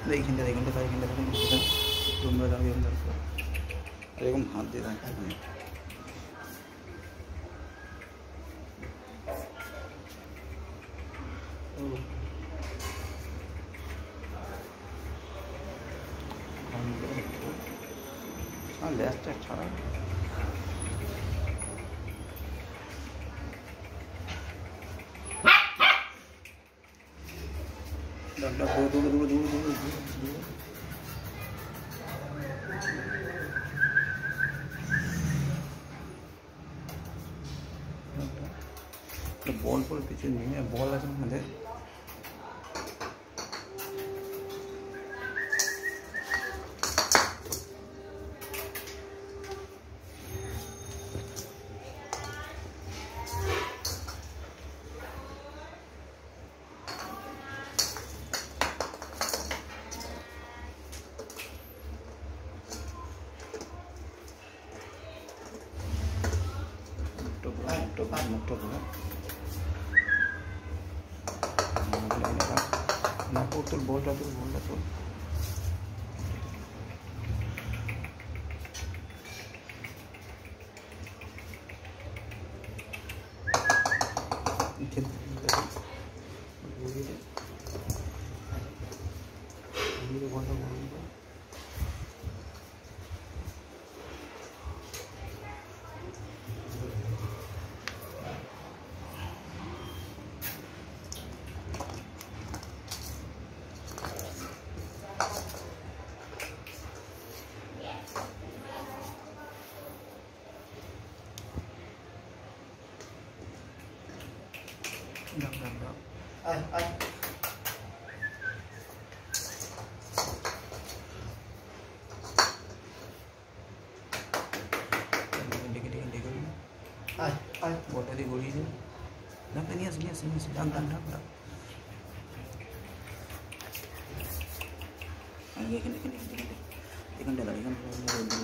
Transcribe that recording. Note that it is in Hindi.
देखिए रूम में जाके अंदर अरे को हाथ दे रहा है हाँ लेस्ट अच्छा है दूर दूर दूर दूर दूर दूर बॉल बॉल पीछे नहीं है बॉल ऐसे मुझे तो बोल रहा तो बोलते थे गोली से ढक नहीं ढक ये